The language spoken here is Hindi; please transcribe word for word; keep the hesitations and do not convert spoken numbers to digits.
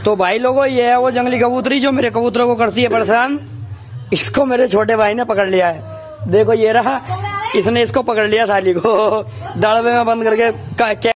तो भाई लोगों, ये है वो जंगली कबूतरी जो मेरे कबूतरों को करती है परेशान। इसको मेरे छोटे भाई ने पकड़ लिया है। देखो ये रहा, इसने इसको पकड़ लिया साली को, दाड़वे में बंद करके।